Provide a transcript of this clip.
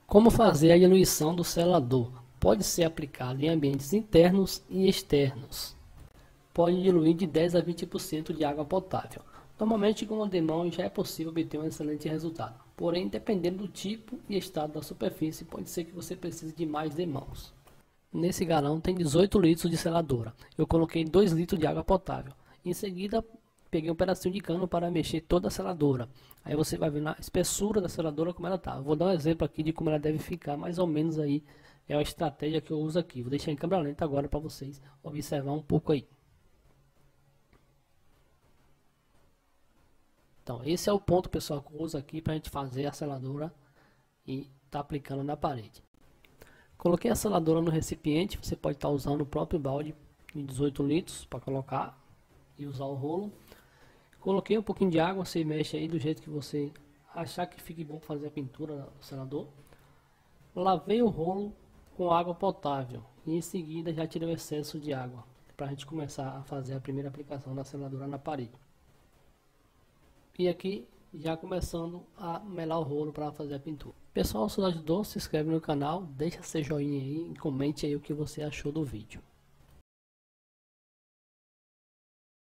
Como fazer a diluição do selador? Pode ser aplicado em ambientes internos e externos. Pode diluir de 10 a 20% de água potável. Normalmente com uma demão já é possível obter um excelente resultado. Porém, dependendo do tipo e estado da superfície, pode ser que você precise de mais demãos. Nesse galão tem 18 litros de seladora. Eu coloquei 2 litros de água potável. Em seguida, peguei um pedacinho de cano para mexer toda a seladora. Aí você vai ver na espessura da seladora como ela está. Vou dar um exemplo aqui de como ela deve ficar, mais ou menos aí. É a estratégia que eu uso aqui. Vou deixar em câmera lenta agora para vocês observar um pouco aí. Então, esse é o ponto, pessoal, que eu uso aqui para a gente fazer a seladora e tá aplicando na parede. Coloquei a seladora no recipiente, você pode estar usando o próprio balde de 18 litros para colocar e usar o rolo. Coloquei um pouquinho de água, você mexe aí do jeito que você achar que fique bom fazer a pintura do selador. Lavei o rolo com água potável e em seguida já tirei o excesso de água para a gente começar a fazer a primeira aplicação da seladora na parede. E aqui já começando a melar o rolo para fazer a pintura. Pessoal, se ajudou, se inscreve no canal, deixa seu joinha aí e comente aí o que você achou do vídeo.